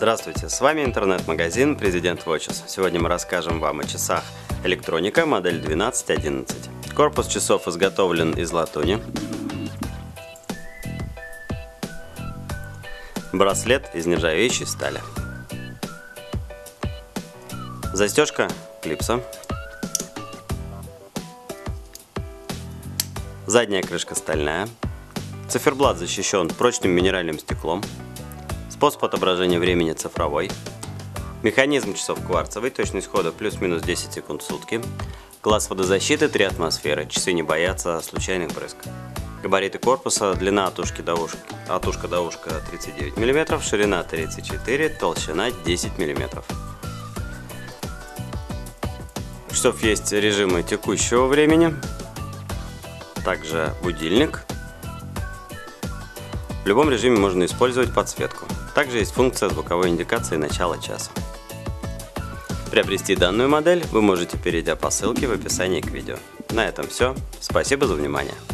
Здравствуйте, с вами интернет-магазин President Watches. Сегодня мы расскажем вам о часах электроника модель 1211. Корпус часов изготовлен из латуни. Браслет из нержавеющей стали. Застежка клипса. Задняя крышка стальная. Циферблат защищен прочным минеральным стеклом. Способ отображения времени цифровой. Механизм часов кварцевый, точность хода плюс-минус 10 секунд в сутки. Класс водозащиты 3 атмосферы, часы не боятся случайных брызг. Габариты корпуса: длина от ушка до ушка 39 мм, ширина 34, толщина 10 мм. У часов есть режимы текущего времени, также будильник. В любом режиме можно использовать подсветку. Также есть функция звуковой индикации начала часа. Приобрести данную модель вы можете, перейдя по ссылке в описании к видео. На этом все. Спасибо за внимание.